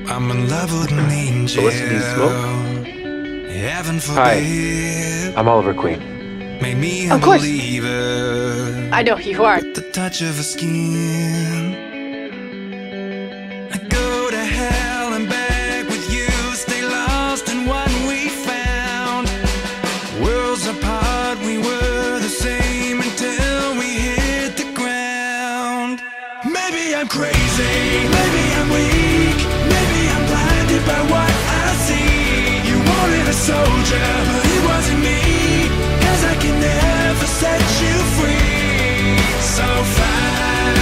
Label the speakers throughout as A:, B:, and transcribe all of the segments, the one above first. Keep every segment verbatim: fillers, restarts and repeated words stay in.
A: I'm in love with an angel.
B: Felicity Smoke.
A: Heaven
B: Hi,
A: forbid.
B: I'm Oliver Queen.
A: Made me a
C: Of course.
A: believer.
C: I know who you are.
A: The touch of her skin. I go to hell and back with you. Stay lost in what we found. Worlds apart, we were the same until we hit the ground. Maybe I'm crazy, maybe I'm weak, maybe I'm blinded by what I see. You wanted a soldier, but it wasn't me, 'cause I can never set you free. So fly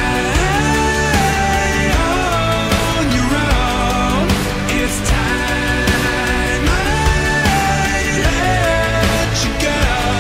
A: on your own. It's time I let you go.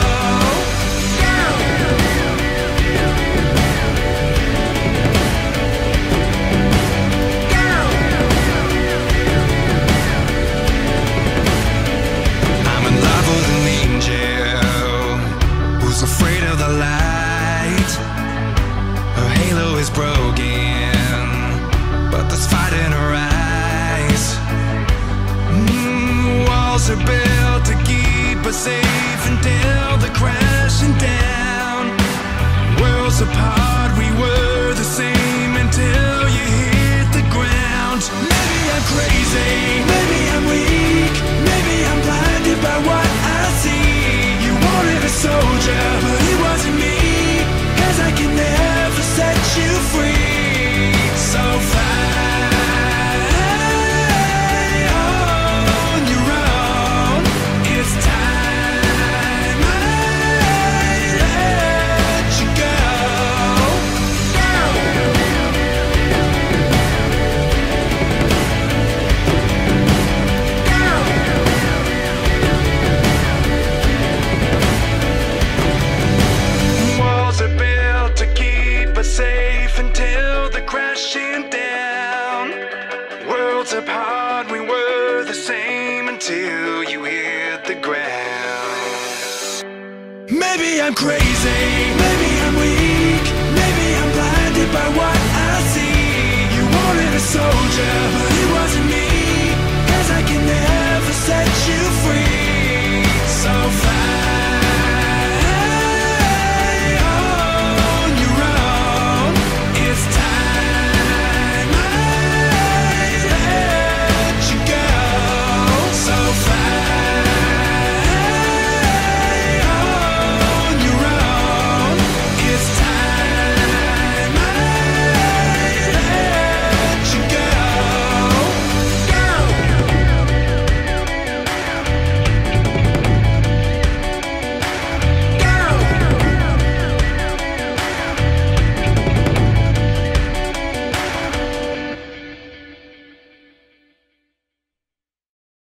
A: I'm in love with an angel who's afraid of the light. Her halo is broken, but there's fight in her eyes. Mm, walls are built to keep us safe until they're crashing down. Worlds apart, we were the same until you hit the ground. Maybe I'm crazy, maybe I'm weak, maybe I'm blinded by what I see. You wanted a soldier, but it wasn't me, 'cause I can never set you free. So fly on your own. It's time I let you go. Walls are built to keep us safe until they're crashing down. Worlds apart, we were the same until you hit the ground. Maybe I'm crazy, maybe